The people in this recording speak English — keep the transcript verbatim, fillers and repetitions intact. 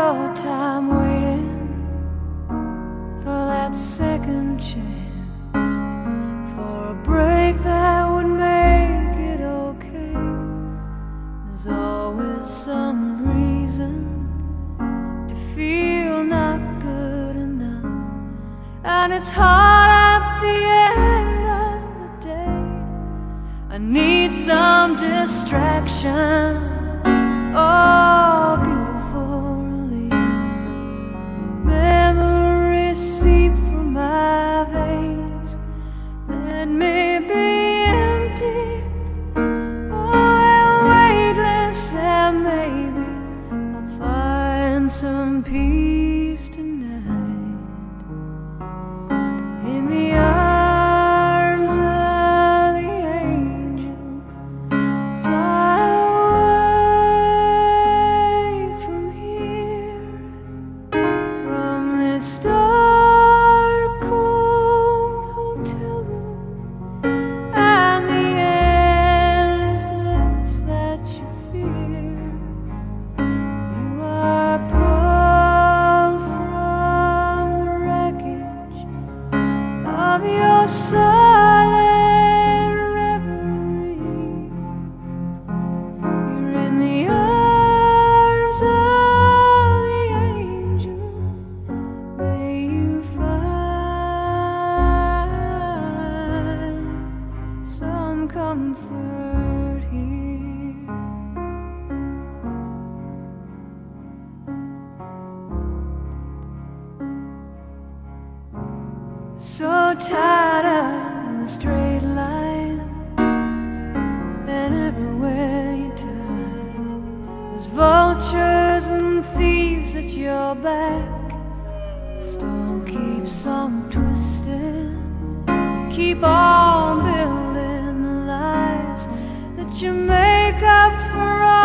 your time waiting for that second chance, for a break that would make it okay. There's always some reason to feel not good enough, and it's hard at the end of the day. I need some distraction. Oh, beautiful release. Memories seep through my veins. Let me be empty, oh, and weightless, and maybe I'll find some peace tonight in the arms of the angel. Fly away from here, from this dark, cold hotel room, and the endlessness that you fear. You are pulled from the wreckage of your silent reverie. You're in the arms of the angel. May you find some comfort here. So tied up in a straight line, and everywhere you turn, there's vultures and thieves at your back. The storm keeps on twisting. You keep on building the lies that you make up for all